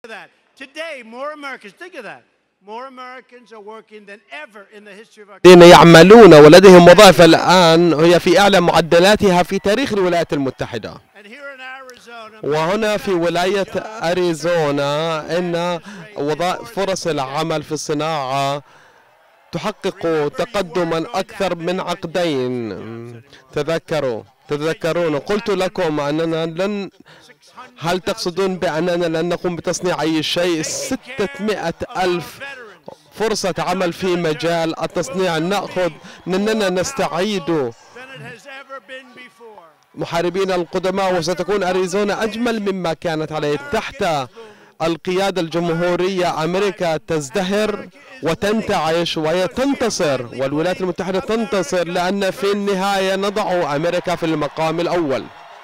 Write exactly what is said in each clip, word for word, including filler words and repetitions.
الذين يعملون ولديهم وظائف الآن هي في أعلى معدلاتها في تاريخ الولايات المتحدة. وهنا في ولاية أريزونا إن وظائف فرص العمل في الصناعة تحقق تقدما أكثر من عقدين. تذكروا تتذكرون قلت لكم أننا لن هل تقصدون بأننا لن نقوم بتصنيع أي شيء؟ ستمائة ألف فرصة عمل في مجال التصنيع نأخذ أننا نستعيد محاربين القدماء، وستكون أريزونا أجمل مما كانت عليه تحت القيادة الجمهورية. أمريكا تزدهر وتنتعش وهي تنتصر، والولايات المتحدة تنتصر، لأن في النهاية نضع أمريكا في المقام الأول.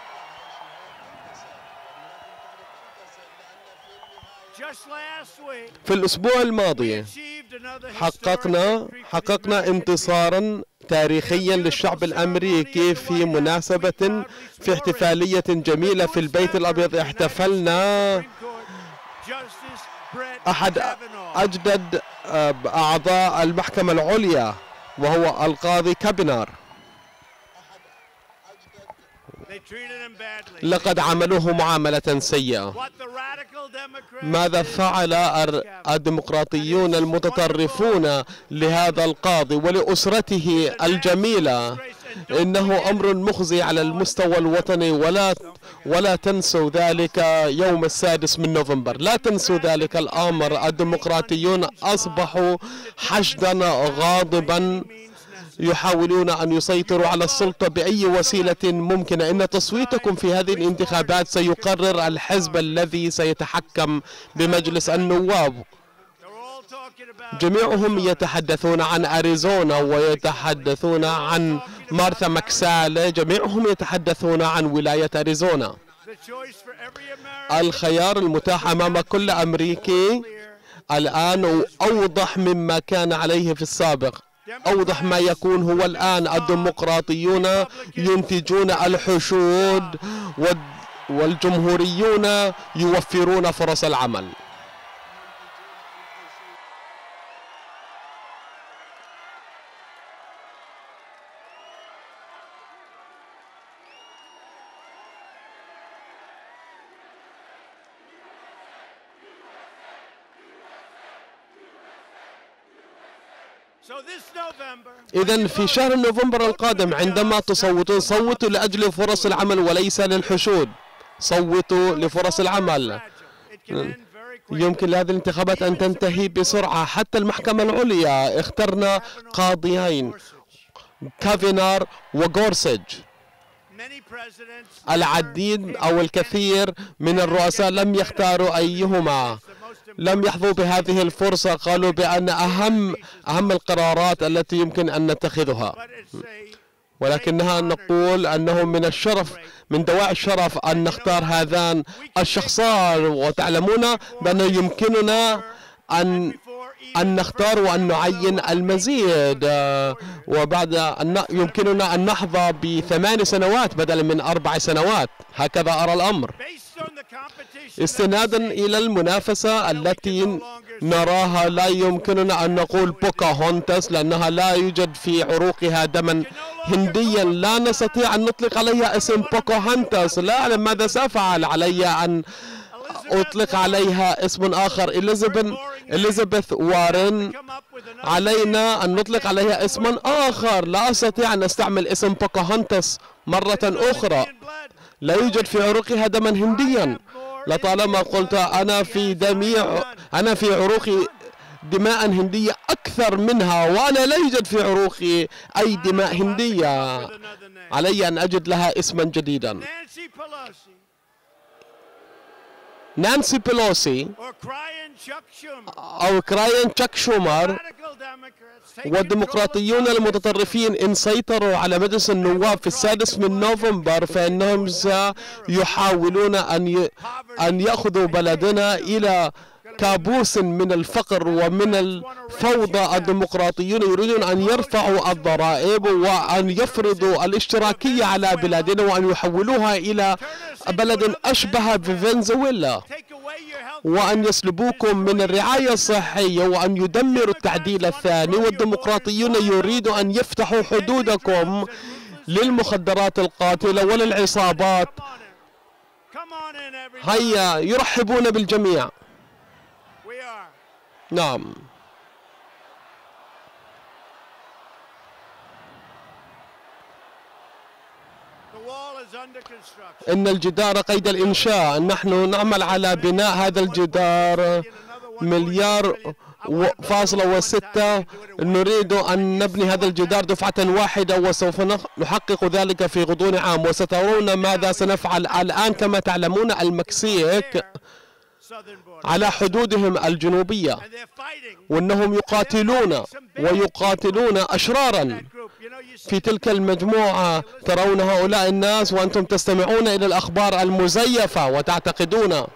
في الأسبوع الماضي حققنا حققنا انتصارا تاريخيا للشعب الأمريكي في مناسبة في احتفالية جميلة في البيت الأبيض. احتفلنا أحد أجدد أعضاء المحكمة العليا وهو القاضي كابينار. لقد عاملوه معاملة سيئة. ماذا فعل الديمقراطيون المتطرفون لهذا القاضي ولأسرته الجميلة؟ إنه أمر مخزي على المستوى الوطني، ولا ولا تنسوا ذلك يوم السادس من نوفمبر، لا تنسوا ذلك الأمر. الديمقراطيون أصبحوا حشدا غاضبا يحاولون أن يسيطروا على السلطة بأي وسيلة ممكنة. إن تصويتكم في هذه الانتخابات سيقرر الحزب الذي سيتحكم بمجلس النواب. جميعهم يتحدثون عن أريزونا ويتحدثون عن مارثا مكسالي، جميعهم يتحدثون عن ولاية أريزونا. الخيار المتاح أمام كل أمريكي الآن أوضح مما كان عليه في السابق، أوضح ما يكون هو الآن. الديمقراطيون ينتجون الحشود والجمهوريون يوفرون فرص العمل. إذن في شهر نوفمبر القادم عندما تصوتون، صوتوا لأجل فرص العمل وليس للحشود، صوتوا لفرص العمل. يمكن لهذه الانتخابات أن تنتهي بسرعة. حتى المحكمة العليا اخترنا قاضيين، كافينار وغورسج. العديد أو الكثير من الرؤساء لم يختاروا أيهما، لم يحظوا بهذه الفرصة. قالوا بأن أهم أهم القرارات التي يمكن أن نتخذها، ولكنها نقول أنه من الشرف، من دواعي الشرف أن نختار هذان الشخصان. وتعلمون بأنه يمكننا أن أن نختار وأن نعين المزيد، وبعد أن يمكننا أن نحظى بثمان سنوات بدلا من أربع سنوات. هكذا أرى الأمر. استنادا إلى المنافسة التي نراها، لا يمكننا أن نقول بوكاهونتاس لأنها لا يوجد في عروقها دما هنديا. لا نستطيع أن نطلق عليها اسم بوكاهونتاس. لا أعلم ماذا سأفعل. علي أن أطلق عليها اسم آخر، إليزابيث إليزابيث وارن. علينا أن نطلق عليها اسما آخر. لا أستطيع أن أستعمل اسم بوكاهونتاس مرة أخرى. لا يوجد في عروقها دما هنديا. لطالما قلت أنا في دمي أنا في عروقي دماء هندية أكثر منها، وأنا لا يوجد في عروقي أي دماء هندية. علي أن أجد لها اسما جديدا. نانسي بيلوسي أو كراين تشاك شومر والديمقراطيون المتطرفين إن سيطروا على مجلس النواب في السادس من نوفمبر، فإنهم سيحاولون أن أن يأخذوا بلدنا إلى كابوس من الفقر ومن الفوضى. الديمقراطيون يريدون أن يرفعوا الضرائب وأن يفرضوا الاشتراكية على بلادنا وأن يحولوها إلى بلد أشبه بفنزويلا، وأن يسلبوكم من الرعاية الصحية وأن يدمروا التعديل الثاني. والديمقراطيون يريدوا أن يفتحوا حدودكم للمخدرات القاتلة وللعصابات. هيا يرحبون بالجميع. نعم. إن الجدار قيد الإنشاء. نحن نعمل على بناء هذا الجدار مليار فاصلة وستة. نريد أن نبني هذا الجدار دفعة واحدة وسوف نحقق ذلك في غضون عام، وسترون ماذا سنفعل. الآن كما تعلمون المكسيك على حدودهم الجنوبية، وأنهم يقاتلون ويقاتلون أشرارا في تلك المجموعة. ترون هؤلاء الناس وأنتم تستمعون إلى الأخبار المزيفة وتعتقدون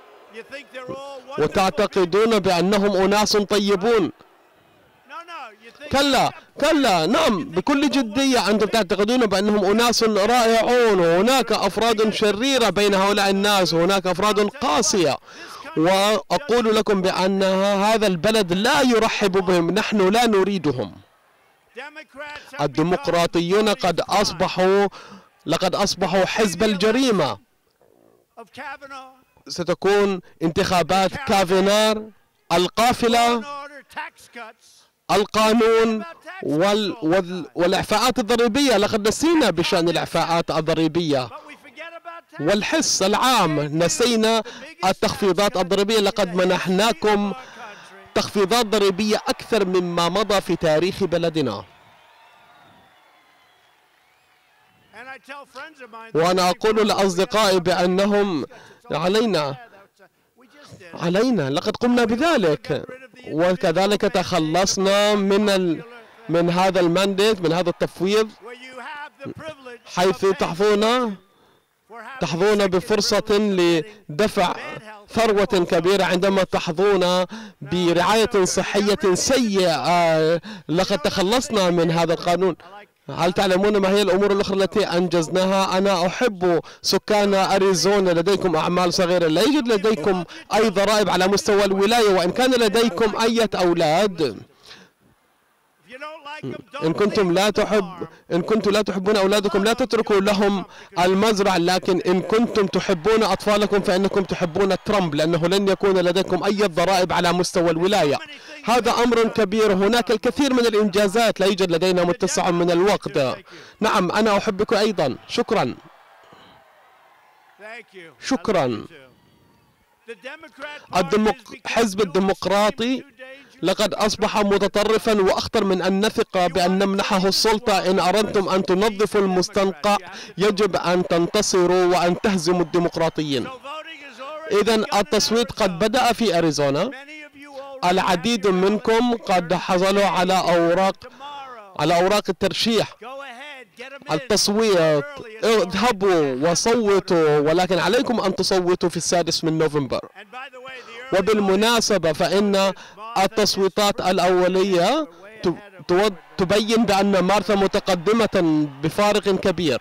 وتعتقدون بأنهم أناس طيبون. كلا كلا، نعم بكل جدية، أنتم تعتقدون بأنهم أناس رائعون، وهناك أفراد شريرة بين هؤلاء الناس، وهناك أفراد قاسية. وأقول لكم بأن هذا البلد لا يرحب بهم، نحن لا نريدهم. الديمقراطيون قد أصبحوا لقد أصبحوا حزب الجريمة. ستكون انتخابات كافينار، القافلة، القانون وال وال والإعفاءات الضريبية. لقد نسينا بشأن الإعفاءات الضريبية والحس العام، نسينا التخفيضات الضريبية. لقد منحناكم تخفيضات ضريبية أكثر مما مضى في تاريخ بلدنا. وأنا أقول لأصدقائي بأنهم علينا علينا لقد قمنا بذلك، وكذلك تخلصنا من ال من هذا المانديت، من هذا التفويض، حيث تحظون تحظون بفرصة لدفع ثروة كبيرة عندما تحظون برعاية صحية سيئة. لقد تخلصنا من هذا القانون. هل تعلمون ما هي الأمور الأخرى التي أنجزناها؟ أنا أحب سكان أريزونا. لديكم أعمال صغيرة، لا يوجد لديكم أي ضرائب على مستوى الولاية، وإن كان لديكم أي أولاد، إن كنتم لا تحب إن كنتم لا تحبون أولادكم لا تتركوا لهم المزرعة، لكن إن كنتم تحبون أطفالكم فإنكم تحبون ترامب، لأنه لن يكون لديكم أي ضرائب على مستوى الولاية. هذا أمر كبير. هناك الكثير من الإنجازات، لا يوجد لدينا متسع من الوقت. نعم أنا أحبك أيضا. شكرا شكرا. الديمق... حزب الديمقراطي لقد أصبح متطرفا، وأخطر من أن نثق بأن نمنحه السلطة. إن أردتم أن تنظفوا المستنقع يجب أن تنتصروا وأن تهزموا الديمقراطيين. إذن التصويت قد بدأ في أريزونا. العديد منكم قد حصلوا على أوراق على أوراق الترشيح. التصويت، اذهبوا وصوتوا، ولكن عليكم أن تصوتوا في السادس من نوفمبر. وبالمناسبة فإن التصويتات الأولية تبين بأن مارثا متقدمة بفارق كبير.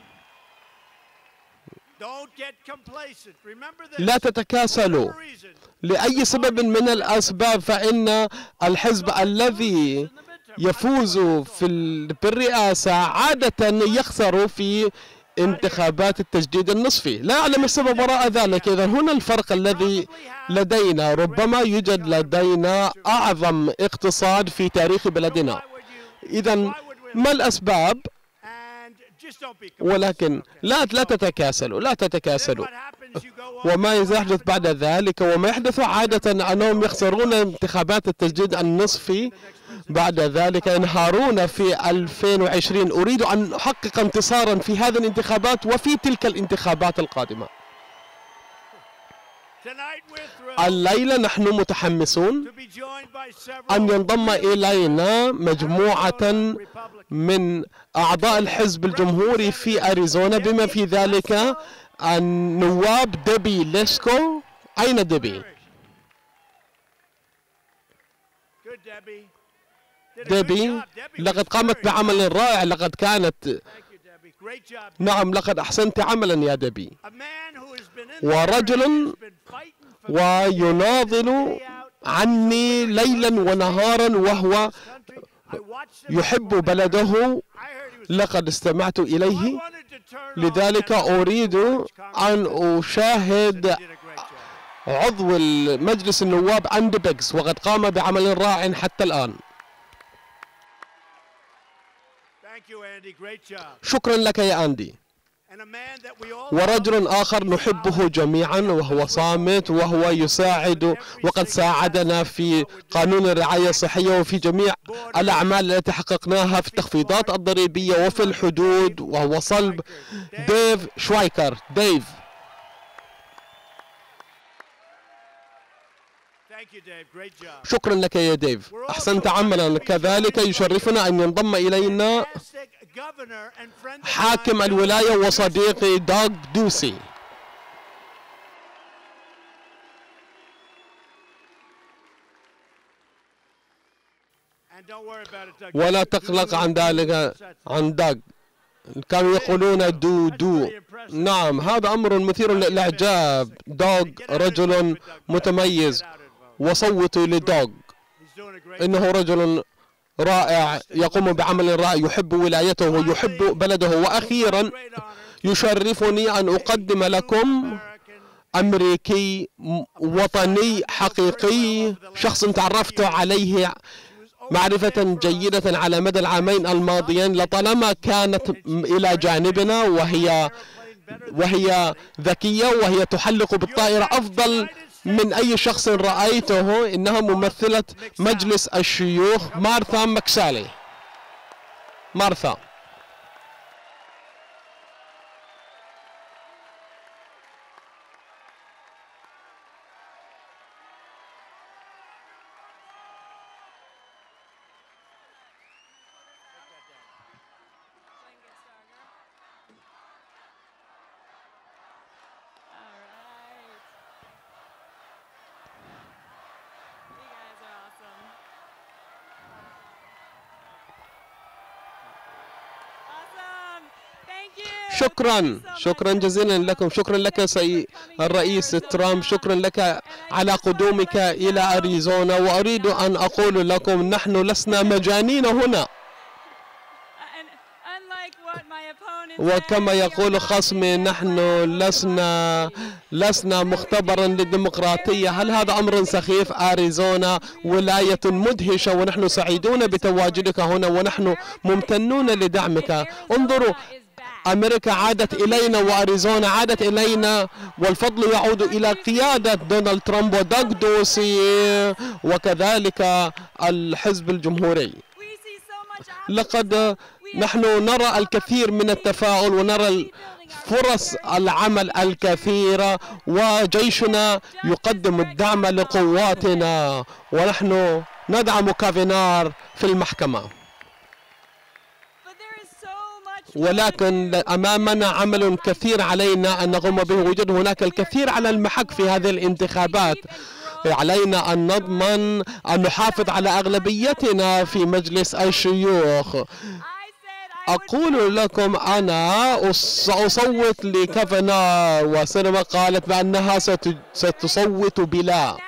لا تتكاسلوا لأي سبب من الأسباب، فإن الحزب الذي يفوز في بالرئاسة عادة يخسر في انتخابات التجديد النصفي. لا أعلم السبب وراء ذلك. إذا هنا الفرق الذي لدينا. ربما يوجد لدينا أعظم اقتصاد في تاريخ بلدنا. إذا ما الأسباب؟ ولكن لا لا تتكاسلوا لا تتكاسلوا. وما يحدث بعد ذلك وما يحدث عادة أنهم يخسرون انتخابات التجديد النصفي، بعد ذلك ينهارون في ألفين وعشرين. أريد أن أحقق انتصارا في هذه الانتخابات وفي تلك الانتخابات القادمة. الليلة نحن متحمسون أن ينضم إلينا مجموعة من أعضاء الحزب الجمهوري في أريزونا، بما في ذلك النواب ديبي ليسكو. أين ديبي؟ ديبي لقد قامت بعمل رائع، لقد كانت نعم لقد أحسنت عملا يا ديبي. ورجل ويناضل عني ليلا ونهارا وهو يحب بلده، لقد استمعت إليه، لذلك أريد أن أشاهد عضو مجلس النواب أندي بيغز، وقد قام بعمل رائع حتى الآن. شكرا لك يا أندي. ورجل آخر نحبه جميعا وهو صامت وهو يساعد، وقد ساعدنا في قانون الرعاية الصحية وفي جميع الأعمال التي حققناها في التخفيضات الضريبية وفي الحدود، وهو صلب ديف شوايكر. ديف شكرا لك يا ديف، أحسنت عملا. كذلك يشرفنا أن ينضم إلينا حاكم الولاية وصديقي دوغ دوسي. ولا تقلق عن ذلك عن دوغ، كانوا يقولون دو دو. نعم هذا أمر مثير للإعجاب. دوغ رجل متميز، وصوتوا لدوغ، إنه رجل رائع يقوم بعمل رائع، يحب ولايته ويحب بلده. وأخيرا يشرفني أن أقدم لكم أمريكي وطني حقيقي، شخص تعرفت عليه معرفة جيدة على مدى العامين الماضيين، لطالما كانت إلى جانبنا، وهي وهي ذكية وهي تحلق بالطائرة أفضل من أي شخص رأيته. إنها ممثلة مجلس الشيوخ مارثا مكسالي. مارثا شكرا شكرا جزيلا لكم. شكرا لك سي الرئيس ترامب، شكرا لك على قدومك إلى أريزونا. وأريد أن أقول لكم نحن لسنا مجانين هنا، وكما يقول خصمي نحن لسنا لسنا مختبرا للديمقراطية. هل هذا أمر سخيف؟ أريزونا ولاية مدهشة، ونحن سعيدون بتواجدك هنا ونحن ممتنون لدعمك. انظروا، أمريكا عادت إلينا وأريزونا عادت إلينا، والفضل يعود إلى قيادة دونالد ترامب ودوغ دوسي وكذلك الحزب الجمهوري. لقد نحن نرى الكثير من التفاؤل ونرى فرص العمل الكثيرة، وجيشنا يقدم الدعم لقواتنا، ونحن ندعم كافينار في المحكمة. ولكن أمامنا عمل كثير علينا أن نقوم به. وجد هناك الكثير على المحك في هذه الانتخابات. علينا أن نضمن أن نحافظ على أغلبيتنا في مجلس الشيوخ. أقول لكم أنا سأصوت لكافينار، وسينما قالت بأنها ستصوت بلا.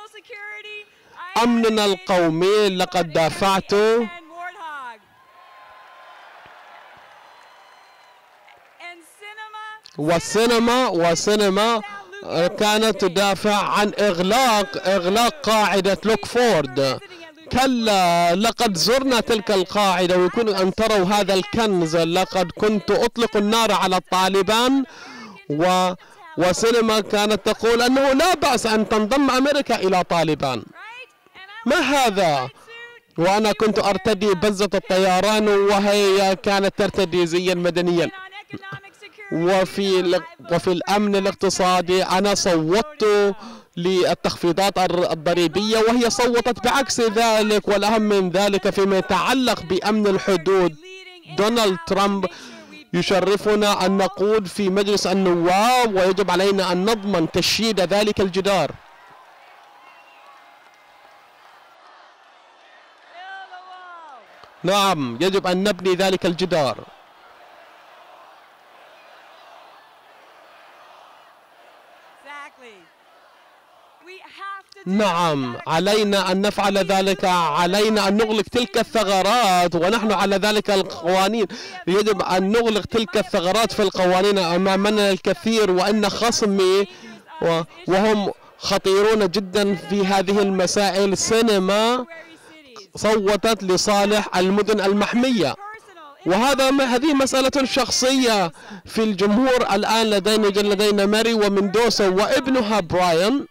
أمننا القومي لقد دافعت، والسينما والسينما كانت تدافع عن إغلاق إغلاق قاعدة لوكفورد. كلا، لقد زرنا تلك القاعدة، ويكون أن تروا هذا الكنز. لقد كنت أطلق النار على الطالبان، و وسينما كانت تقول أنه لا بأس أن تنضم أمريكا إلى طالبان. ما هذا؟ وأنا كنت أرتدي بزة الطيران وهي كانت ترتدي زيا مدنيا. وفي وفي الأمن الاقتصادي أنا صوتت للتخفيضات الضريبية، وهي صوتت بعكس ذلك. والأهم من ذلك فيما يتعلق بأمن الحدود، دونالد ترامب يشرفنا أن نقود في مجلس النواب، ويجب علينا أن نضمن تشييد ذلك الجدار. نعم، يجب أن نبني ذلك الجدار. نعم، علينا أن نفعل ذلك، علينا أن نغلق تلك الثغرات، ونحن على ذلك القوانين. يجب أن نغلق تلك الثغرات في القوانين. أمامنا الكثير، وأن خصمي وهم خطيرون جدا في هذه المسائل. السينما صوتت لصالح المدن المحمية، وهذا هذه مسألة شخصية في الجمهور. الآن لدينا لدينا ماري ومندوسا وابنها براين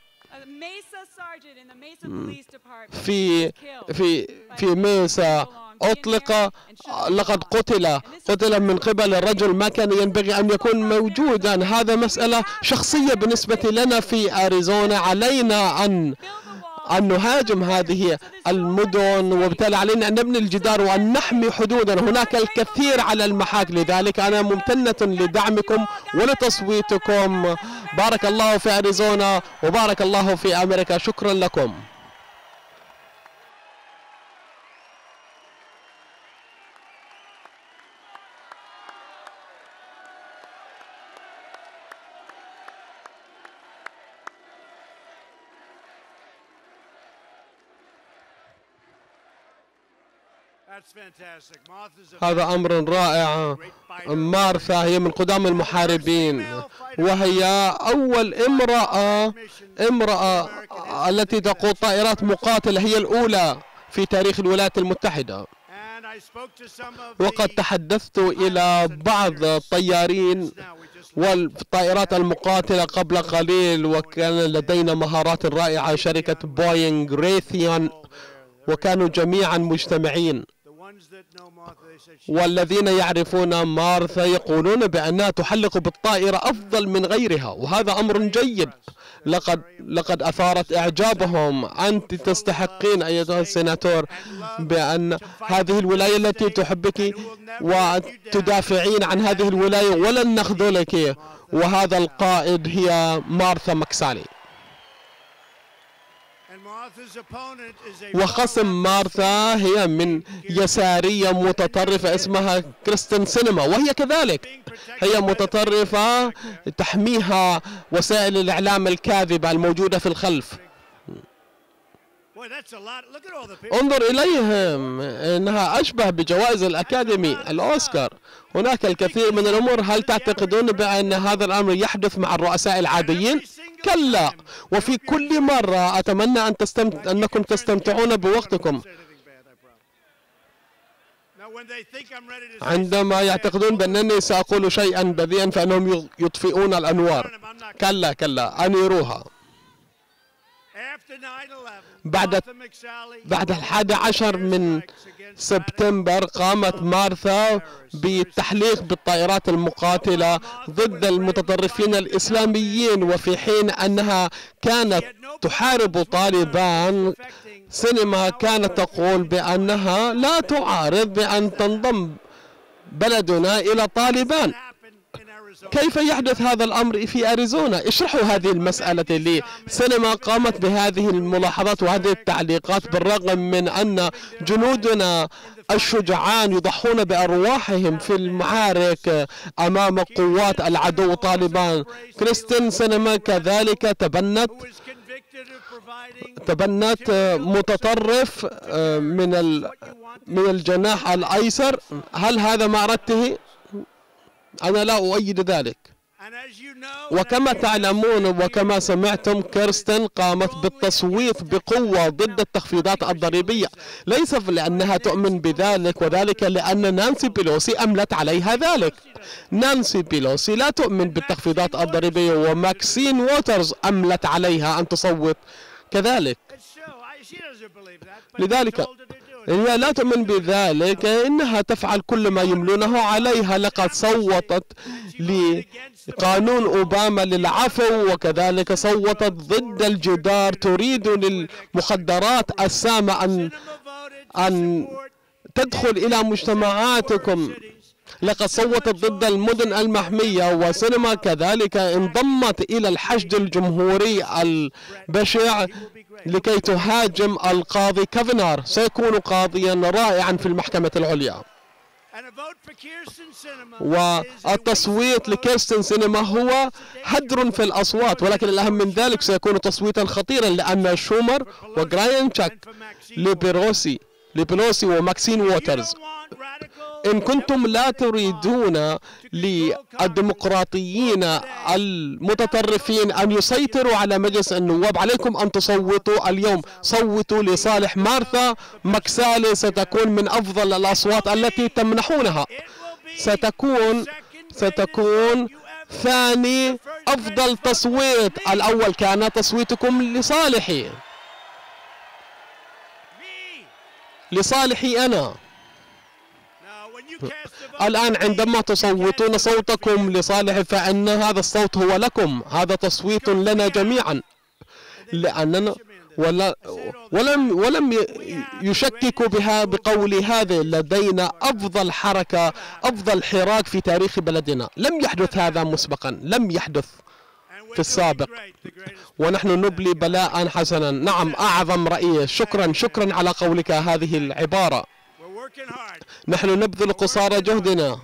في في في ميسا أطلق، لقد قتل قتل من قبل الرجل ما كان ينبغي أن يكون موجودا. هذا مسألة شخصية بالنسبة لنا في أريزونا. علينا أن أن نهاجم هذه المدن، وبالتالي علينا أن نبني الجدار وأن نحمي حدودنا. هناك الكثير على المحك، لذلك أنا ممتنة لدعمكم ولتصويتكم. بارك الله في أريزونا وبارك الله في أمريكا. شكرا لكم. هذا أمر رائع. مارثا هي من قدام المحاربين، وهي أول امرأة امرأة التي تقود طائرات مقاتلة، هي الأولى في تاريخ الولايات المتحدة. وقد تحدثت إلى بعض الطيارين والطائرات المقاتلة قبل قليل، وكان لدينا مهارات رائعة. شركة بوينغ، ريثيون، وكانوا جميعا مجتمعين. والذين يعرفون مارثا يقولون بأنها تحلق بالطائرة أفضل من غيرها، وهذا أمر جيد. لقد لقد أثارت إعجابهم. أنت تستحقين أيها السيناتور بأن هذه الولاية التي تحبك وتدافعين عن هذه الولاية ولن نخذلك. وهذا القائد هي مارثا مكسالي. وخصم مارثا هي من يسارية متطرفة اسمها كريستين سينما، وهي كذلك هي متطرفة تحميها وسائل الإعلام الكاذبة الموجودة في الخلف. انظر إليهم، إنها أشبه بجوائز الأكاديمي الأوسكار. هناك الكثير من الأمور. هل تعتقدون بأن هذا الأمر يحدث مع الرؤساء العاديين؟ كلا. وفي كل مرة أتمنى أن تستمت... أنكم تستمتعون بوقتكم. عندما يعتقدون بأنني سأقول شيئا بذيئا فإنهم يطفئون الأنوار. كلا كلا، أنيروها. بعد بعد الحادي عشر من سبتمبر قامت مارثا بالتحليق بالطائرات المقاتلة ضد المتطرفين الإسلاميين، وفي حين أنها كانت تحارب طالبان، سينما كانت تقول بأنها لا تعارض بأن تنضم بلدنا إلى طالبان. كيف يحدث هذا الأمر في أريزونا؟ اشرحوا هذه المسألة لي. سينما قامت بهذه الملاحظات وهذه التعليقات بالرغم من أن جنودنا الشجعان يضحون بأرواحهم في المعارك أمام قوات العدو طالبان. كريستين سينما كذلك تبنت تبنت متطرف من من الجناح الأيسر. هل هذا ما أردته؟ أنا لا أؤيد ذلك. وكما تعلمون وكما سمعتم، كريستين قامت بالتصويت بقوة ضد التخفيضات الضريبية، ليس لأنها تؤمن بذلك، وذلك لأن نانسي بيلوسي أملت عليها ذلك. نانسي بيلوسي لا تؤمن بالتخفيضات الضريبية، وماكسين ووترز أملت عليها أن تصوت كذلك. لذلك هي لا تؤمن بذلك، إنها تفعل كل ما يملونه عليها. لقد صوتت لقانون أوباما للعفو، وكذلك صوتت ضد الجدار. تريد للمخدرات السامة أن أن تدخل إلى مجتمعاتكم. لقد صوتت ضد المدن المحمية، وسينما كذلك انضمت إلى الحشد الجمهوري البشع لكي تهاجم القاضي كافنار. سيكون قاضيا رائعا في المحكمة العليا. والتصويت لكيرستن سينما هو هدر في الأصوات، ولكن الأهم من ذلك سيكون تصويتا خطيرا، لأن شومر وغراين تشاك لبيروسي لبيلوسي وماكسين ووترز، إن كنتم لا تريدون للديمقراطيين المتطرفين أن يسيطروا على مجلس النواب، عليكم أن تصوتوا اليوم. صوتوا لصالح مارثا مكسالي، ستكون من أفضل الأصوات التي تمنحونها. ستكون ستكون ثاني أفضل تصويت، الأول كان تصويتكم لصالحي لصالحي أنا. الآن عندما تصوتون صوتكم لصالحي فإن هذا الصوت هو لكم، هذا تصويت لنا جميعا، لأننا ولا ولم ولم يشككوا بها بقولي هذا لدينا أفضل حركة، أفضل حراك في تاريخ بلدنا. لم يحدث هذا مسبقا، لم يحدث في السابق، ونحن نبلي بلاء حسنا. نعم، أعظم رئيس. شكرا شكرا على قولك هذه العبارة. نحن نبذل قصارى جهدنا.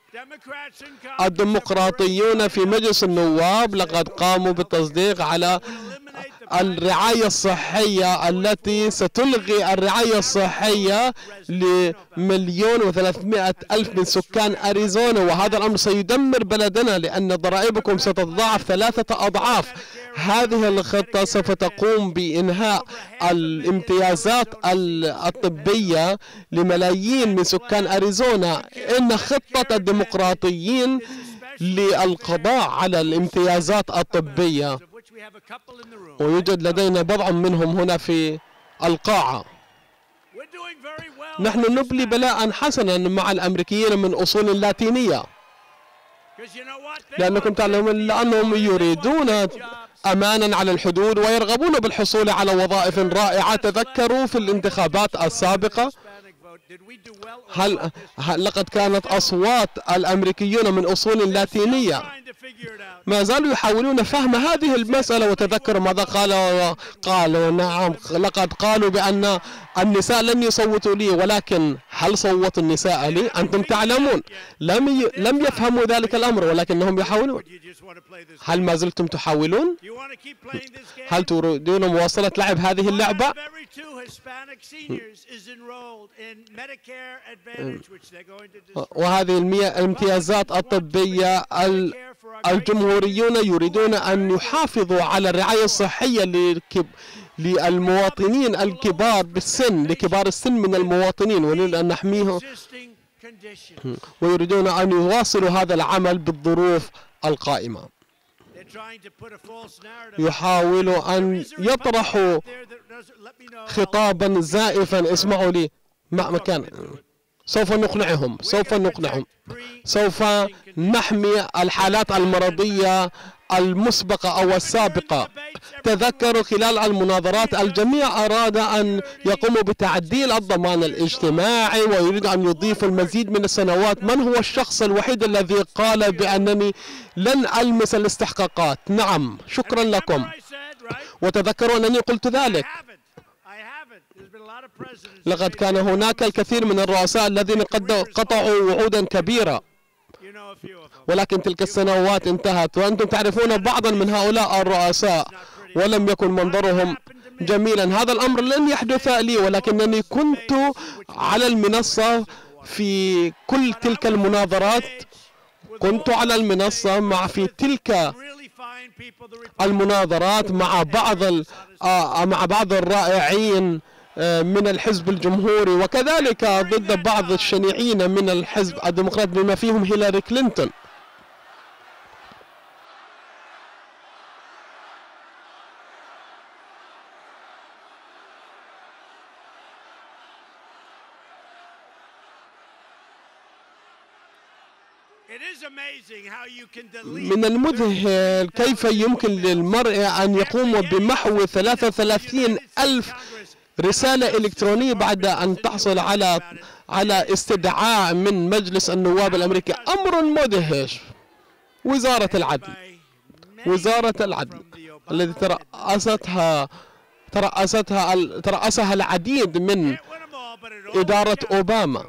الديمقراطيون في مجلس النواب لقد قاموا بالتصديق على الرعاية الصحية التي ستلغي الرعاية الصحية لمليون وثلاثمائة ألف من سكان أريزونا، وهذا الأمر سيدمر بلدنا لأن ضرائبكم ستتضاعف ثلاثة أضعاف. هذه الخطة سوف تقوم بإنهاء الامتيازات الطبية لملايين من سكان أريزونا. إن خطة الديمقراطيين للقضاء على الامتيازات الطبية، ويوجد لدينا بضع منهم هنا في القاعة. نحن نبلي بلاء حسنا مع الأمريكيين من أصول لاتينية، لأنكم تعلمون لأنهم يريدون أمانا على الحدود ويرغبون بالحصول على وظائف رائعة. تذكروا في الانتخابات السابقة هل, هل لقد كانت أصوات الأمريكيون من أصول لاتينية ما زالوا يحاولون فهم هذه المسألة. وتذكروا ماذا قالوا قالوا نعم، لقد قالوا بأن النساء لن يصوتوا لي، ولكن هل صوت النساء لي؟ أنتم تعلمون لم ي... لم يفهموا ذلك الأمر، ولكنهم يحاولون. هل ما زلتم تحاولون؟ هل تريدون مواصلة لعب هذه اللعبة؟ وهذه الامتيازات الطبية الجمهوريون يريدون أن يحافظوا على الرعاية الصحية للمواطنين الكبار بالسن، لكبار السن من المواطنين، ونريد أن نحميهم، ويريدون أن يواصلوا هذا العمل بالظروف القائمة. يحاولوا أن يطرحوا خطابا زائفا. اسمعوا لي، ما كان سوف نقنعهم سوف نقنعهم سوف نحمي الحالات المرضية المسبقة أو السابقة. تذكروا خلال المناظرات الجميع أراد أن يقوموا بتعديل الضمان الاجتماعي ويريد أن يضيفوا المزيد من السنوات. من هو الشخص الوحيد الذي قال بأنني لن ألمس الاستحقاقات؟ نعم، شكرا لكم. وتذكروا أنني قلت ذلك. لقد كان هناك الكثير من الرؤساء الذين قد قطعوا وعودا كبيرة، ولكن تلك السنوات انتهت، وأنتم تعرفون بعضا من هؤلاء الرؤساء ولم يكن منظرهم جميلا. هذا الأمر لن يحدث لي، ولكنني كنت على المنصة في كل تلك المناظرات. كنت على المنصة مع في تلك المناظرات مع بعض مع بعض الرائعين من الحزب الجمهوري، وكذلك ضد بعض الشنيعين من الحزب الديمقراطي بما فيهم هيلاري كلينتون. من المذهل كيف يمكن للمرء أن يقوم بمحو ثلاثة وثلاثين ألف رسالة إلكترونية بعد أن تحصل على على استدعاء من مجلس النواب الأمريكي. أمر مدهش. وزارة العدل وزارة العدل الذي ترأستها ترأستها ترأسها العديد من إدارة أوباما.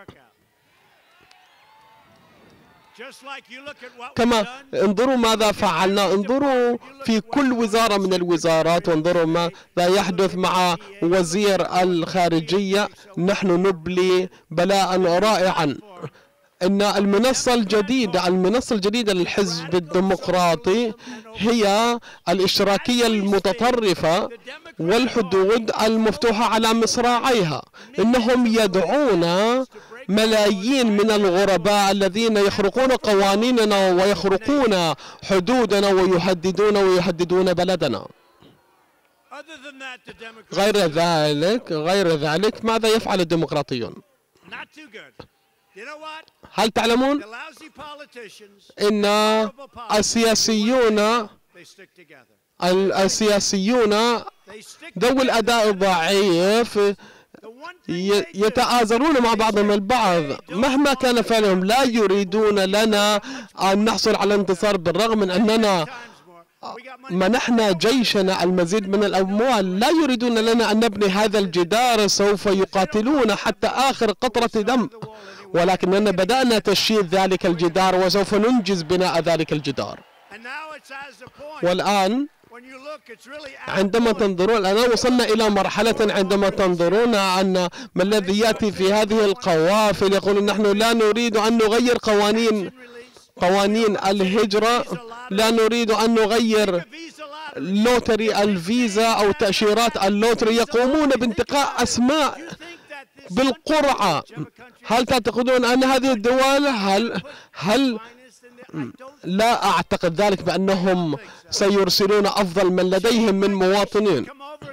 كما انظروا ماذا فعلنا، انظروا في كل وزارة من الوزارات، وانظروا ماذا يحدث مع وزير الخارجية. نحن نبلي بلاء رائعا. إن المنصة الجديدة المنصة الجديدة للحزب الديمقراطي هي الاشتراكية المتطرفة والحدود المفتوحة على مصراعيها. إنهم يدعون ملايين من الغرباء الذين يخرقون قوانيننا ويخرقون حدودنا ويهددون ويهددون بلدنا. غير ذلك غير ذلك ماذا يفعل الديمقراطيون؟ هل تعلمون إن السياسيون السياسيون ذوي الأداء الضعيف يتآزرون مع بعضهم البعض مهما كان فعلهم. لا يريدون لنا أن نحصل على انتصار بالرغم من أننا منحنا جيشنا المزيد من الأموال. لا يريدون لنا أن نبني هذا الجدار. سوف يقاتلون حتى آخر قطرة دم، ولكننا بدأنا تشييد ذلك الجدار وسوف ننجز بناء ذلك الجدار. والآن عندما تنظرون الآن وصلنا إلى مرحلة عندما تنظرون أن ما الذي يأتي في هذه القوافل يقولون نحن لا نريد أن نغير قوانين قوانين الهجرة، لا نريد أن نغير لوتري الفيزا أو تأشيرات اللوتري. يقومون بانتقاء أسماء بالقرعة. هل تعتقدون أن هذه الدول هل هل لا أعتقد ذلك بأنهم سيرسلون أفضل من لديهم من مواطنين.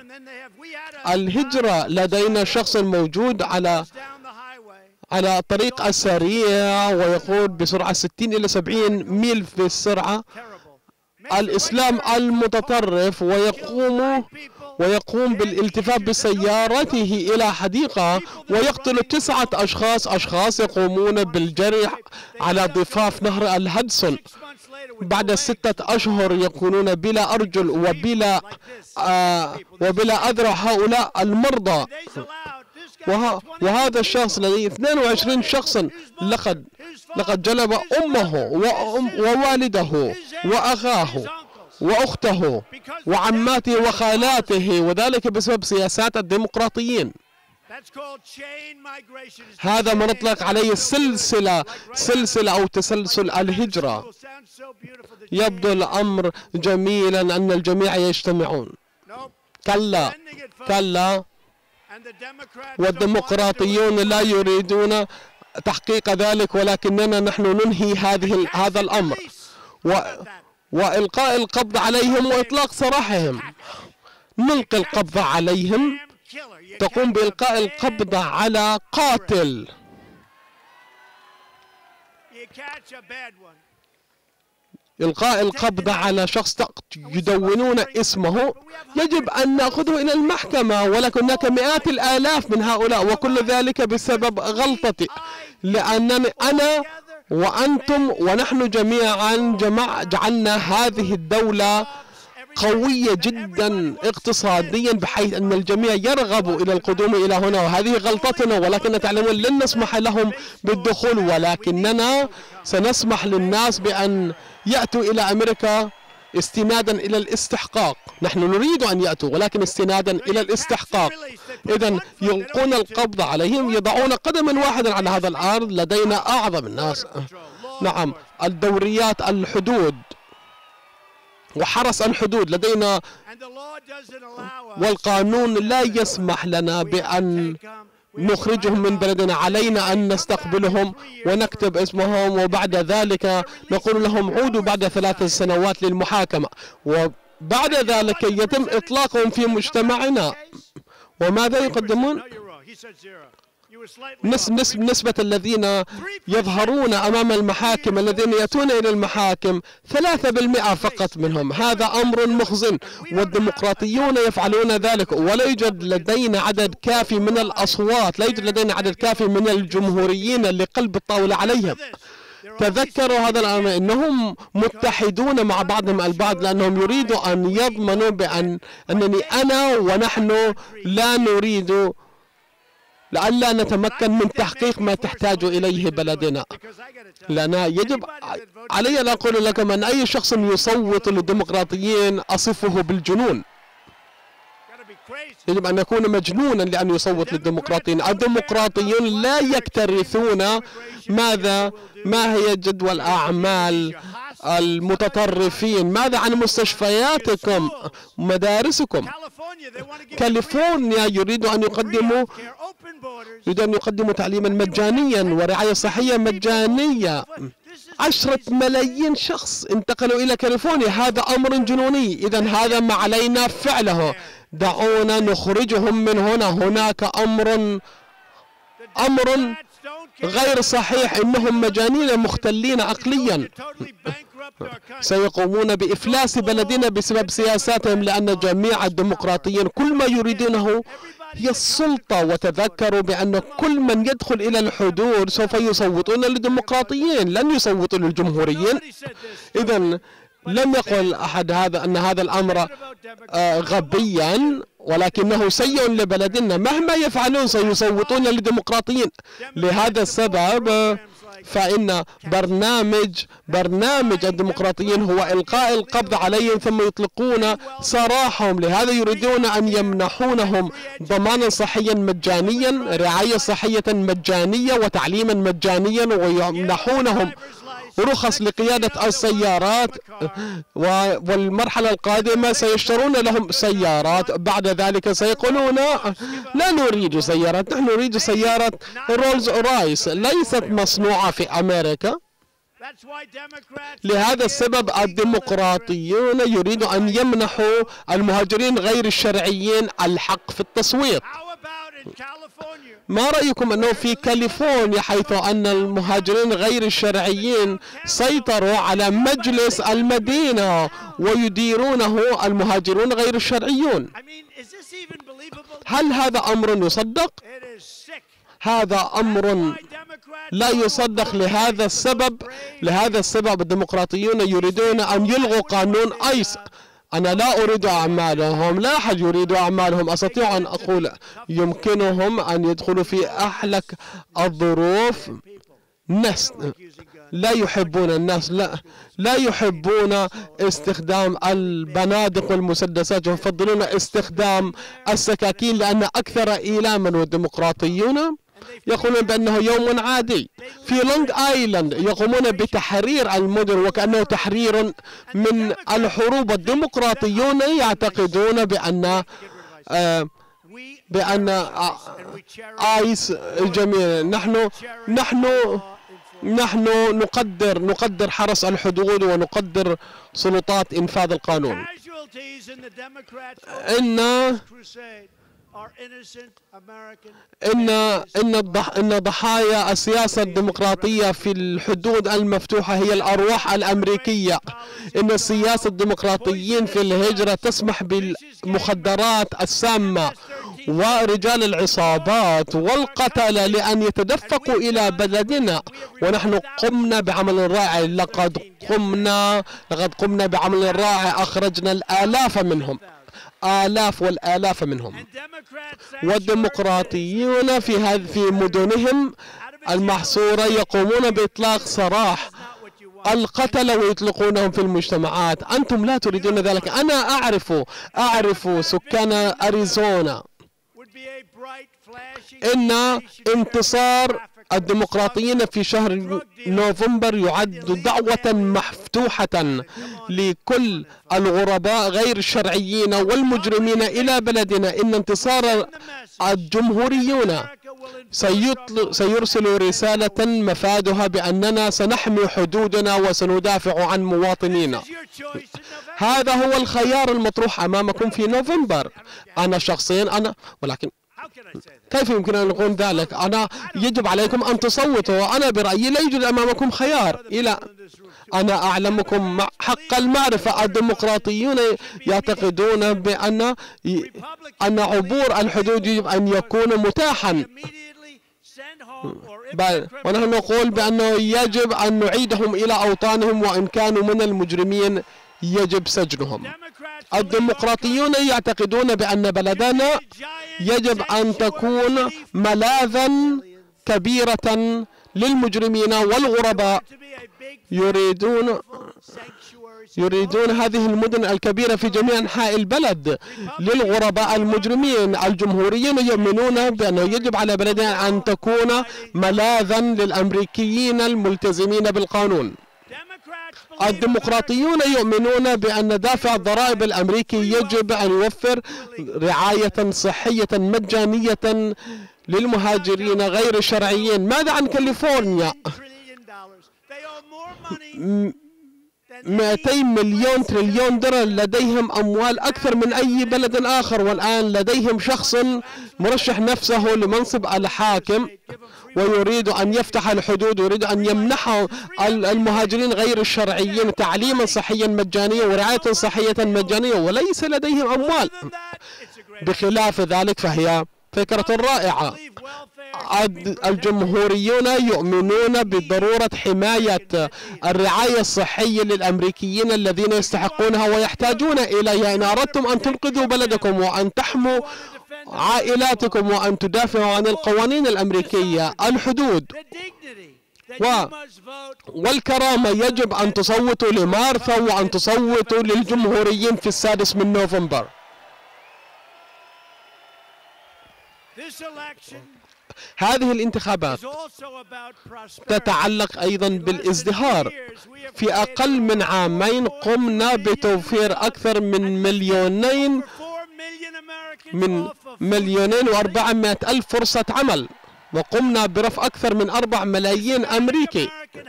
الهجرة لدينا شخص موجود على على الطريق السريع ويقود بسرعة ستين إلى سبعين ميل في السرعة. الإسلام المتطرف ويقوم ويقوم بالالتفاف بسيارته إلى حديقة ويقتل تسعة أشخاص أشخاص يقومون بالجري على ضفاف نهر الهدسون. بعد ستة أشهر يكونون بلا أرجل وبلا آه وبلا أذرع هؤلاء المرضى. وه وهذا الشخص الذي اثنين وعشرين شخصا لقد لقد جلب أمه وأم ووالده وأخاه وأخته وعماته وخالاته، وذلك بسبب سياسات الديمقراطيين. هذا ما نطلق عليه سلسلة سلسلة أو تسلسل الهجرة. يبدو الأمر جميلا أن الجميع يجتمعون. كلا كلا، والديمقراطيون لا يريدون تحقيق ذلك، ولكننا نحن ننهي هذه هذا الأمر و وإلقاء القبض عليهم وإطلاق سراحهم. نلقي القبض عليهم. تقوم بإلقاء القبض على قاتل. إلقاء القبض على شخص يدونون اسمه يجب أن نأخذه إلى المحكمة، ولكن هناك مئات الآلاف من هؤلاء، وكل ذلك بسبب غلطتي، لأنني أنا وأنتم ونحن جميعا جمع جعلنا هذه الدولة قوية جدا اقتصاديا بحيث أن الجميع يرغب إلى القدوم إلى هنا، وهذه غلطتنا. ولكن تعلمون لن نسمح لهم بالدخول، ولكننا سنسمح للناس بأن يأتوا إلى أمريكا استنادا إلى الاستحقاق. نحن نريد أن يأتوا ولكن استنادا إلى الاستحقاق. إذن يلقون القبض عليهم، يضعون قدما واحدا على هذا الأرض. لدينا أعظم الناس، نعم، الدوريات الحدود وحرس الحدود لدينا، والقانون لا يسمح لنا بأن نخرجهم من بلدنا. علينا أن نستقبلهم ونكتب اسمهم، وبعد ذلك نقول لهم عودوا بعد ثلاث سنوات للمحاكمة، وبعد ذلك يتم إطلاقهم في مجتمعنا. وماذا يقدمون؟ نسبة الذين يظهرون أمام المحاكم الذين يأتون إلى المحاكم ثلاثة بالمئة فقط منهم. هذا أمر محزن، والديمقراطيون يفعلون ذلك، ولا يوجد لدينا عدد كافي من الأصوات، لا يوجد لدينا عدد كافي من الجمهوريين لقلب الطاولة عليهم. تذكروا هذا الأمر، إنهم متحدون مع بعضهم البعض لأنهم يريدوا أن يضمنوا بأن أنني أنا ونحن لا نريد لئلا نتمكن من تحقيق ما تحتاج إليه بلدنا. لأن يجب علي أن أقول لكم أن أي شخص يصوت للديمقراطيين أصفه بالجنون. يجب أن يكون مجنونا لأن يصوت للديمقراطيين. الديمقراطيون لا يكترثون ماذا ما هي جدوى الأعمال المتطرفين، ماذا عن مستشفياتكم مدارسكم. كاليفورنيا يريد أن يقدموا يريد أن يقدموا تعليما مجانيا ورعاية صحية مجانية. عشرة ملايين شخص انتقلوا إلى كاليفورنيا، هذا أمر جنوني. إذا هذا ما علينا فعله، دعونا نخرجهم من هنا. هناك أمر أمر غير صحيح، إنهم مجانين مختلين عقليا، سيقومون بإفلاس بلدنا بسبب سياساتهم، لأن جميع الديمقراطيين كل ما يريدونه هي السلطة. وتذكروا بأن كل من يدخل إلى الحدود سوف يصوتون للديمقراطيين، لن يصوتوا للجمهوريين. إذا لم يقل أحد هذا أن هذا الأمر غبيا، ولكنه سيء لبلدنا. مهما يفعلون سيصوتون للديمقراطيين. لهذا السبب فإن برنامج برنامج الديمقراطيين هو إلقاء القبض عليهم ثم يطلقون سراحهم. لهذا يريدون أن يمنحونهم ضمانا صحيا مجانيا، رعاية صحية مجانية، وتعليما مجانيا، ويمنحونهم رخص لقيادة السيارات. والمرحلة القادمة سيشترون لهم سيارات. بعد ذلك سيقولون لا نريد سيارات، نحن نريد سيارة رولز رايس ليست مصنوعة في أمريكا. لهذا السبب الديمقراطيون يريدون أن يمنحوا المهاجرين غير الشرعيين الحق في التصويت. ما رأيكم أنه في كاليفورنيا، حيث أن المهاجرين غير الشرعيين سيطروا على مجلس المدينة ويديرونه المهاجرون غير الشرعيون؟ هل هذا أمر يصدق؟ هذا أمر لا يصدق. لهذا السبب لهذا السبب الديمقراطيون يريدون أن يلغوا قانون آيس. أنا لا أريد أعمالهم، لا أحد يريد أعمالهم. أستطيع أن أقول يمكنهم أن يدخلوا في أحلك الظروف. ناس لا يحبون الناس لا لا يحبون استخدام البنادق والمسدسات، يفضلون استخدام السكاكين لأن أكثر إيلاما. والديمقراطيون يقولون بأنه يوم عادي. في لونج آيلاند يقومون بتحرير المدن وكأنه تحرير من الحروب. الديمقراطيون يعتقدون بأن آه بأن آه آيس جميل. نحن نحن نحن نقدر نقدر حرس الحدود ونقدر سلطات إنفاذ القانون. إن إن إن إن ضحايا السياسة الديمقراطية في الحدود المفتوحة هي الأرواح الأمريكية. إن السياسة الديمقراطيين في الهجرة تسمح بالمخدرات السامة ورجال العصابات والقتلة لأن يتدفقوا إلى بلدنا. ونحن قمنا بعمل رائع، لقد قمنا لقد قمنا بعمل رائع، أخرجنا الآلاف منهم، آلاف والآلاف منهم. والديمقراطيون في هذه في مدنهم المحصورة يقومون بإطلاق سراح القتلة ويطلقونهم في المجتمعات. أنتم لا تريدون ذلك. أنا أعرف أعرف سكان أريزونا إن انتصار الديمقراطيين في شهر نوفمبر يعد دعوة مفتوحة لكل الغرباء غير الشرعيين والمجرمين إلى بلدنا. إن انتصار الجمهوريون سيرسل رسالة مفادها بأننا سنحمي حدودنا وسندافع عن مواطنينا. هذا هو الخيار المطروح أمامكم في نوفمبر. أنا شخصيا أنا ولكن كيف يمكن أن نقول ذلك؟ أنا يجب عليكم أن تصوتوا، وأنا برأيي لا يوجد أمامكم خيار. إلى أنا أعلمكم حق المعرفة الديمقراطيون يعتقدون بأن أن عبور الحدود يجب أن يكون متاحا، ونحن نقول بأنه يجب أن نعيدهم إلى أوطانهم، وإن كانوا من المجرمين يجب سجنهم. الديمقراطيون يعتقدون بأن بلدنا يجب أن تكون ملاذا كبيرة للمجرمين والغرباء. يريدون يريدون هذه المدن الكبيرة في جميع أنحاء البلد للغرباء المجرمين. الجمهوريين يؤمنون بأنه يجب على بلدنا أن تكون ملاذا للأمريكيين الملتزمين بالقانون. الديمقراطيون يؤمنون بأن دافع الضرائب الأمريكي يجب أن يوفر رعاية صحية مجانية للمهاجرين غير الشرعيين. ماذا عن كاليفورنيا؟ مئتين مليون تريليون دولار، لديهم أموال أكثر من أي بلد آخر، والآن لديهم شخص مرشح نفسه لمنصب الحاكم ويريد أن يفتح الحدود، ويريد أن يمنح المهاجرين غير الشرعيين تعليما صحيا مجانيا ورعاية صحية مجانية، وليس لديهم أموال. بخلاف ذلك فهي فكرة رائعة. الجمهوريون يؤمنون بضرورة حماية الرعاية الصحية للأمريكيين الذين يستحقونها ويحتاجون إليها. إن أردتم أن تنقذوا بلدكم وأن تحموا عائلاتكم وأن تدافعوا عن القوانين الأمريكية، الحدود و والكرامة، يجب أن تصوتوا لمارثا وأن تصوتوا للجمهوريين في السادس من نوفمبر. هذه الانتخابات تتعلق أيضا بالازدهار. في أقل من عامين قمنا بتوفير أكثر من مليونين من مليونين وأربعمائة ألف فرصة عمل، وقمنا برفع أكثر من أربع ملايين أمريكي.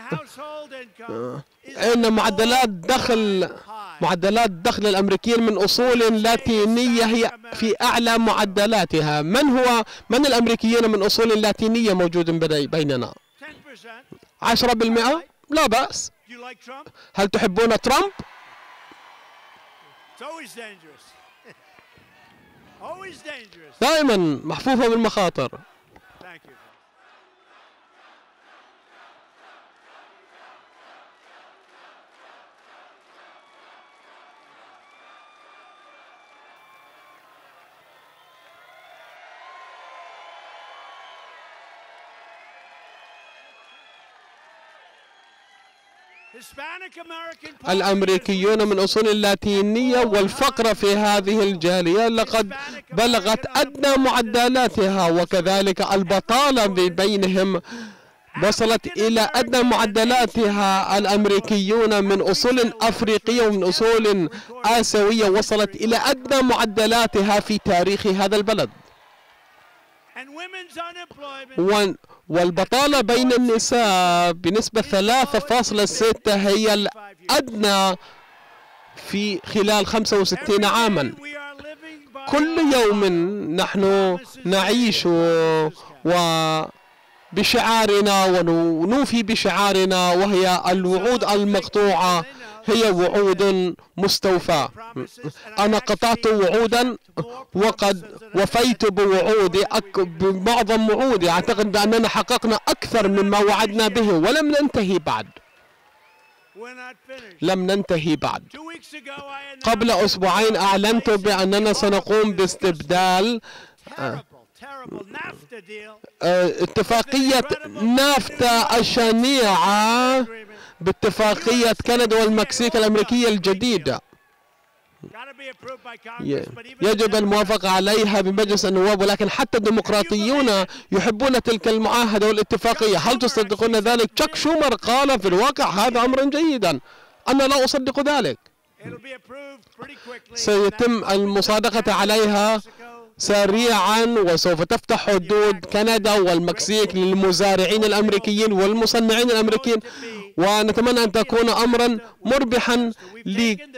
إن معدلات دخل معدلات دخل الأمريكيين من أصول لاتينية هي في أعلى معدلاتها. من هو من الأمريكيين من أصول لاتينية موجود بيننا؟ عشرة بالمئة؟ لا بأس. هل تحبون ترامب؟ دائما محفوفة بالمخاطر. الأمريكيون من أصول لاتينية والفقر في هذه الجالية لقد بلغت أدنى معدلاتها، وكذلك البطالة بينهم وصلت إلى أدنى معدلاتها. الأمريكيون من أصول أفريقية ومن أصول آسيوية وصلت إلى أدنى معدلاتها في تاريخ هذا البلد. والبطالة بين النساء بنسبة ثلاثة فاصلة ستة هي الأدنى في خلال خمسة وستين عاما. كل يوم نحن نعيش وبشعارنا ونوفي بشعارنا، وهي الوعود المقطوعة هي وعود مستوفاة. أنا قطعت وعودا وقد وفيت بوعودي بمعظم وعودي. أعتقد بأننا حققنا أكثر مما وعدنا به ولم ننتهي بعد. لم ننتهي بعد. قبل أسبوعين أعلنت بأننا سنقوم باستبدال اتفاقية نافتا الشنيعة باتفاقية كندا والمكسيك الأمريكية الجديدة. يجب الموافقة عليها بمجلس النواب، ولكن حتى الديمقراطيون يحبون تلك المعاهدة والاتفاقية. هل تصدقون ذلك؟ تشاك شومر قال في الواقع هذا أمر جيدا. أنا لا أصدق ذلك. سيتم المصادقة عليها سريعا، وسوف تفتح حدود كندا والمكسيك للمزارعين الأمريكيين والمصنعين الأمريكيين، ونتمنى أن تكون أمرا مربحا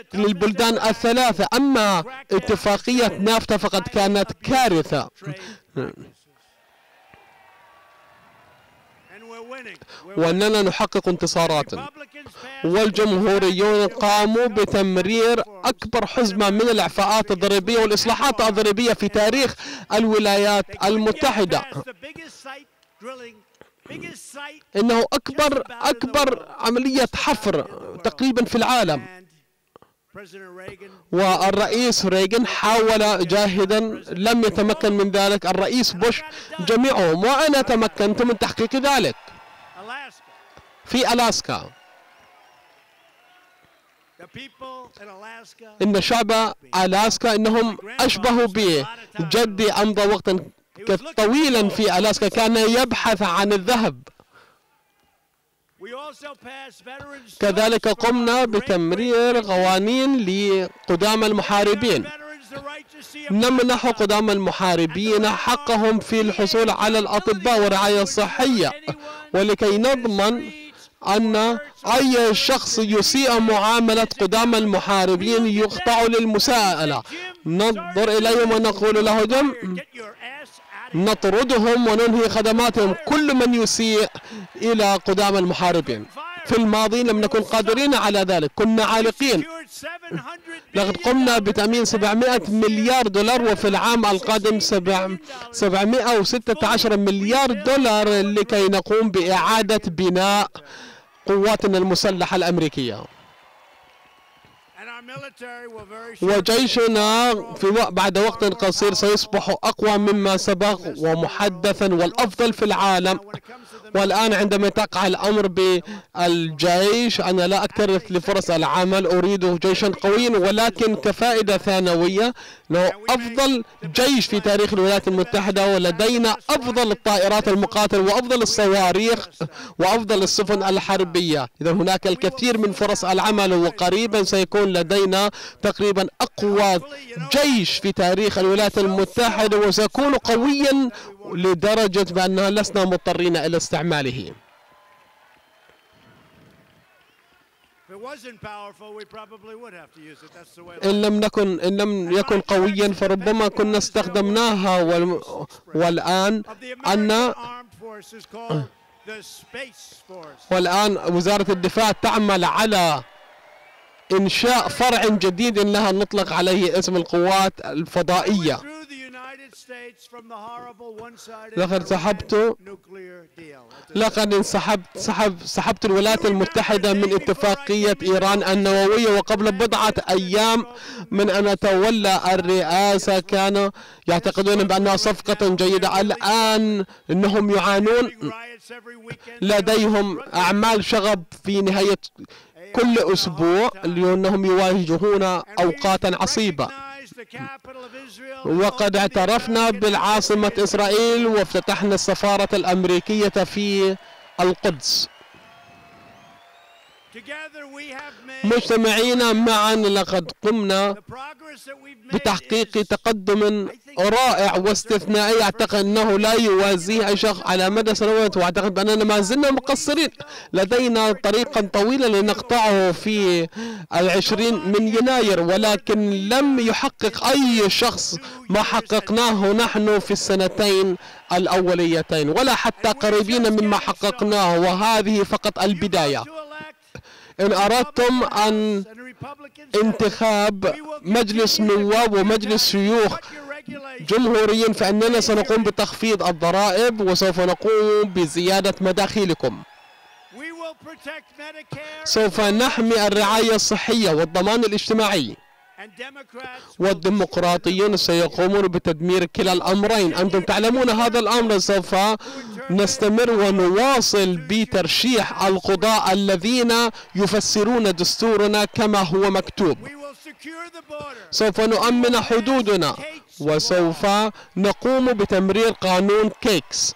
للبلدان الثلاثة. أما اتفاقية نافتا فقد كانت كارثة. وأننا نحقق انتصارات. والجمهوريون قاموا بتمرير أكبر حزمة من الإعفاءات الضريبية والإصلاحات الضريبية في تاريخ الولايات المتحدة. إنه أكبر أكبر عملية حفر تقريبا في العالم. والرئيس ريغن حاول جاهدا، لم يتمكن من ذلك. الرئيس بوش، جميعهم. وأنا تمكنت من تحقيق ذلك في ألاسكا. إن شعب ألاسكا إنهم أشبهوا بجدي. أمضى وقتا طويلا في ألاسكا، كان يبحث عن الذهب. كذلك قمنا بتمرير قوانين لقدامى المحاربين. نمنح قدامى المحاربين حقهم في الحصول على الأطباء والرعاية الصحية، ولكي نضمن أن أي شخص يسيء معاملة قدامى المحاربين يخضع للمساءلة. ننظر إليهم ونقول لهم نطردهم وننهي خدماتهم، كل من يسيء إلى قدامى المحاربين. في الماضي لم نكن قادرين على ذلك، كنا عالقين. لقد قمنا بتأمين سبعمائة مليار دولار، وفي العام القادم سبعمائة وستة عشر مليار دولار لكي نقوم بإعادة بناء قواتنا المسلحة الأمريكية. وجيشنا في وق... بعد وقت قصير سيصبح أقوى مما سبق ومحدثا والأفضل في العالم. والآن عندما تقع الأمر بالجيش، أنا لا أكترث لفرص العمل، أريد جيشا قويا، ولكن كفائدة ثانوية أنه أفضل جيش في تاريخ الولايات المتحدة، ولدينا أفضل الطائرات المقاتلة وأفضل الصواريخ وأفضل السفن الحربية. إذا هناك الكثير من فرص العمل، وقريبا سيكون لدينا تقريبا أقوى جيش في تاريخ الولايات المتحدة، وسيكون قويا لدرجة بأننا لسنا مضطرين إلى استعماله. إن لم نكن إن لم يكن قويا فربما كنا استخدمناها. والآن أن والآن وزارة الدفاع تعمل على إنشاء فرع جديد لها نطلق عليه اسم القوات الفضائية. لقد سحبت لقد انسحبت سحب سحبت الولايات المتحدة من اتفاقية إيران النووية، وقبل بضعة أيام من أن أتولى الرئاسة كانوا يعتقدون بأنها صفقة جيدة. الآن إنهم يعانون، لديهم أعمال شغب في نهاية كل أسبوع لأنهم يواجهون أوقاتا عصيبة. وقد اعترفنا بالعاصمة إسرائيل وافتتحنا السفارة الأمريكية في القدس. مجتمعين معا لقد قمنا بتحقيق تقدم رائع واستثنائي، أعتقد أنه لا يوازيه أي شخص على مدى سنوات، وأعتقد بأننا ما زلنا مقصرين. لدينا طريقا طويلا لنقطعه في العشرين من يناير، ولكن لم يحقق أي شخص ما حققناه نحن في السنتين الأوليتين، ولا حتى قريبين مما حققناه، وهذه فقط البداية. إن أردتم أن انتخاب مجلس نواب ومجلس شيوخ جمهوريين فإننا سنقوم بتخفيض الضرائب، وسوف نقوم بزيادة مداخيلكم. سوف نحمي الرعاية الصحية والضمان الاجتماعي، والديمقراطيون سيقومون بتدمير كلا الأمرين. أنتم تعلمون هذا الأمر. سوف نستمر ونواصل بترشيح القضاة الذين يفسرون دستورنا كما هو مكتوب. سوف نؤمن حدودنا، وسوف نقوم بتمرير قانون كيكس.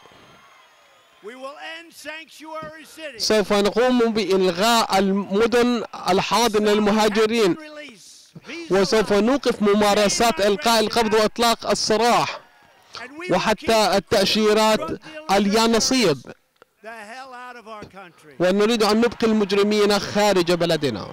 سوف نقوم بإلغاء المدن الحاضنة للمهاجرين، وسوف نوقف ممارسات إلقاء القبض وإطلاق السراح وحتى التأشيرات اليانصيب، ونريد أن نبقي المجرمين خارج بلدنا.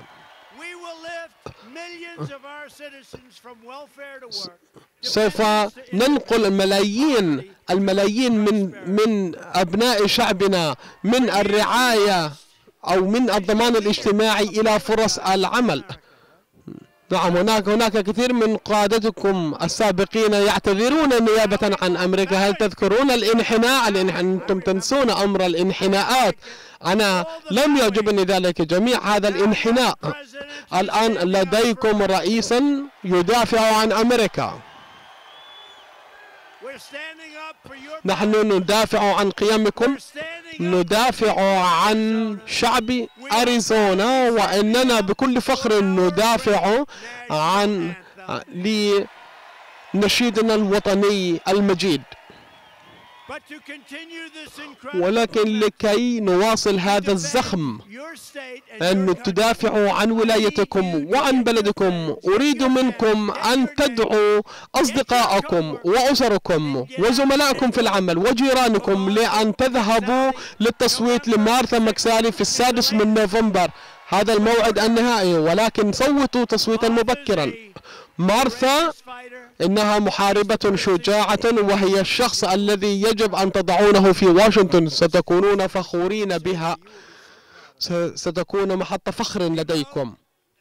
سوف ننقل ملايين الملايين من من أبناء شعبنا من الرعاية أو من الضمان الاجتماعي إلى فرص العمل. نعم، هناك هناك كثير من قادتكم السابقين يعتذرون نيابة عن أمريكا. هل تذكرون الانحناء؟ أنتم تنسون أمر الانحناءات. أنا لم يعجبني ذلك جميع هذا الانحناء. الآن لديكم رئيسا يدافع عن أمريكا. نحن ندافع عن قيمكم، ندافع عن شعب أريزونا، وإننا بكل فخر ندافع عن لنشيدنا الوطني المجيد. ولكن لكي نواصل هذا الزخم أن تدافعوا عن ولايتكم وعن بلدكم، أريد منكم أن تدعوا أصدقائكم وأسركم وزملائكم في العمل وجيرانكم لأن تذهبوا للتصويت لمارثا مكسالي في السادس من نوفمبر. هذا الموعد النهائي، ولكن صوتوا تصويتا مبكرا. مارثا إنها محاربة شجاعة، وهي الشخص الذي يجب أن تضعونه في واشنطن. ستكونون فخورين بها، ستكون محط فخر لديكم.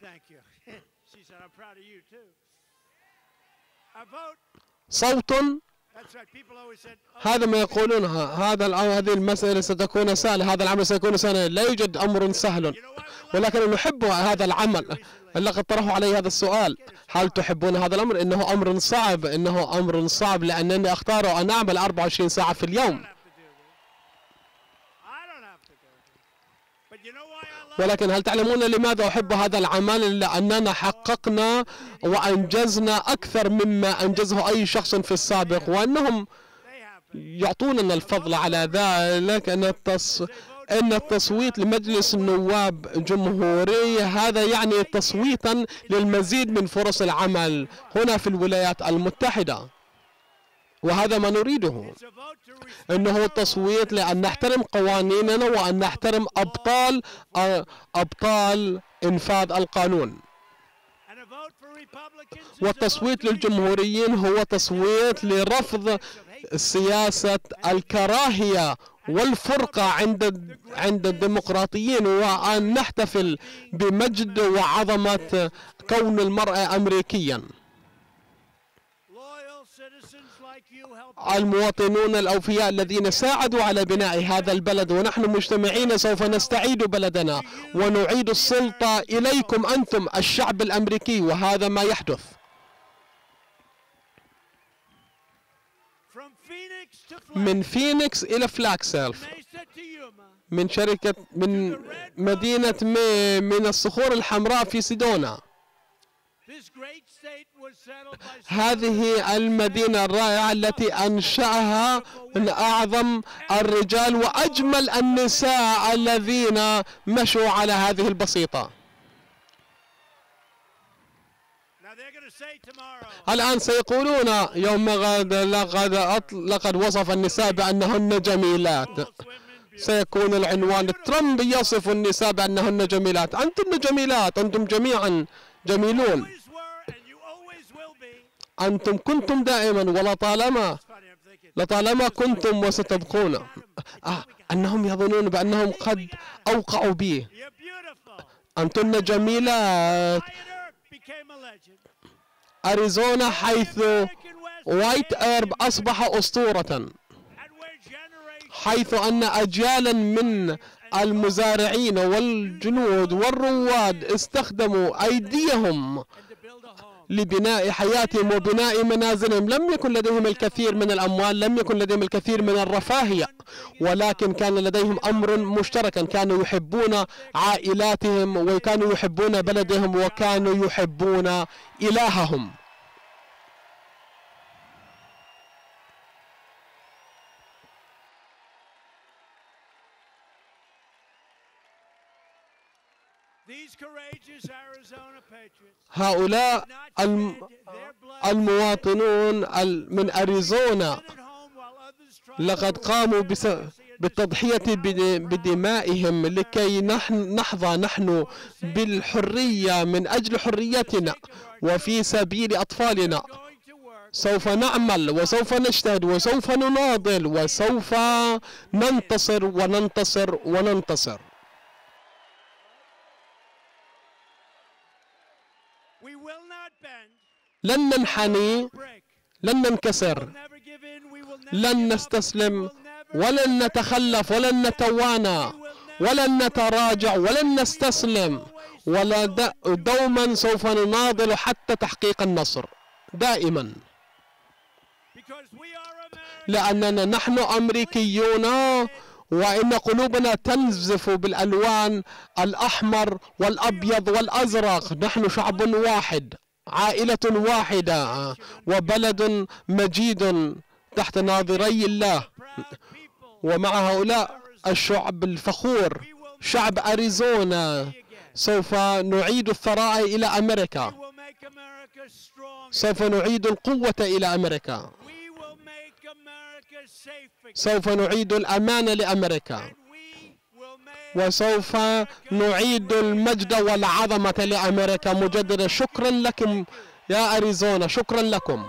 صوت، هذا ما يقولونها، هذا هذه المسألة ستكون سهلة، هذا العمل سيكون سهلا. لا يوجد أمر سهل، ولكن نحب هذا العمل. لقد طرحوا علي هذا السؤال: هل تحبون هذا الأمر؟ إنه أمر صعب، إنه أمر صعب لأنني أختار أن أعمل أربعة وعشرين ساعة في اليوم. ولكن هل تعلمون لماذا أحب هذا العمل؟ لأننا حققنا وأنجزنا أكثر مما أنجزه أي شخص في السابق، وأنهم يعطوننا الفضل على ذلك. أن التص... أن التصويت لمجلس النواب جمهوري هذا يعني تصويتا للمزيد من فرص العمل هنا في الولايات المتحدة، وهذا ما نريده. إنه تصويت لأن نحترم قوانيننا وأن نحترم أبطال أبطال إنفاذ القانون. والتصويت للجمهوريين هو تصويت لرفض سياسة الكراهية والفرقة عند عند الديمقراطيين، وأن نحتفل بمجد وعظمة كون المرأة أمريكيا. المواطنون الأوفياء الذين ساعدوا على بناء هذا البلد، ونحن مجتمعين سوف نستعيد بلدنا ونعيد السلطة إليكم أنتم الشعب الأمريكي، وهذا ما يحدث. من فينيكس إلى فلاكسيلف، من شركة من مدينة مي من الصخور الحمراء في سيدونا. هذه المدينة الرائعة التي أنشأها من أعظم الرجال وأجمل النساء الذين مشوا على هذه البسيطة. الآن سيقولون يوم غد لقد لقد وصف النساء بأنهن جميلات. سيكون العنوان: ترامب يصف النساء بأنهن جميلات. أنتم جميلات، أنتم جميعا جميلون، أنتم كنتم دائما ولطالما لطالما كنتم وستبقون. آه أنهم يظنون بأنهم قد أوقعوا بي. أنتن جميلات. أريزونا حيث وايت إيرب أصبح أسطورة، حيث أن أجيالا من المزارعين والجنود والرواد استخدموا أيديهم لبناء حياتهم وبناء منازلهم. لم يكن لديهم الكثير من الأموال، لم يكن لديهم الكثير من الرفاهية، ولكن كان لديهم أمر مشتركا: كانوا يحبون عائلاتهم وكانوا يحبون بلدهم وكانوا يحبون إلههم. هؤلاء المواطنون من أريزونا لقد قاموا بالتضحية بدمائهم لكي نحظى نحن بالحرية من أجل حريتنا وفي سبيل أطفالنا. سوف نعمل وسوف نجتهد وسوف نناضل وسوف ننتصر وننتصر وننتصر. لن ننحني، لن ننكسر، لن نستسلم، ولن نتخلف، ولن نتوانى، ولن نتراجع، ولن نستسلم، ودوما سوف نناضل حتى تحقيق النصر دائما، لأننا نحن أمريكيون، وإن قلوبنا تنزف بالألوان الأحمر والأبيض والأزرق. نحن شعب واحد، عائلة واحدة، وبلد مجيد تحت ناظري الله. ومع هؤلاء الشعب الفخور شعب أريزونا سوف نعيد الثراء إلى أمريكا، سوف نعيد القوة إلى أمريكا، سوف نعيد الأمان لأمريكا، وسوف نعيد المجد والعظمة لأمريكا مجددا. شكرا لكم يا أريزونا، شكرا لكم.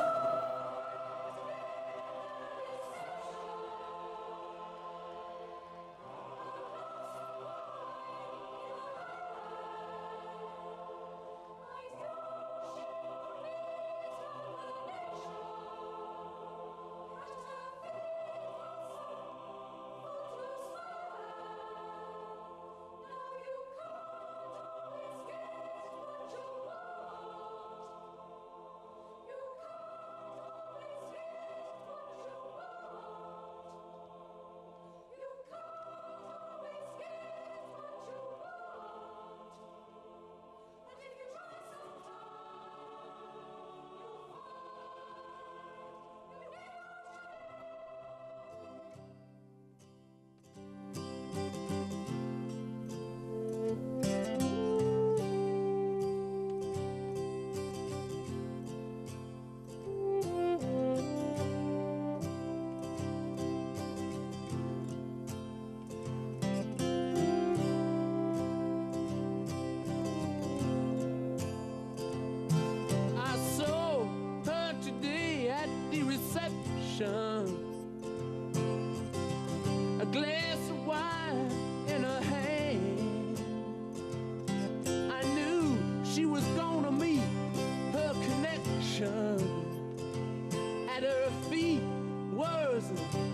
A glass of wine in her hand. I knew she was gonna meet her connection. At her feet was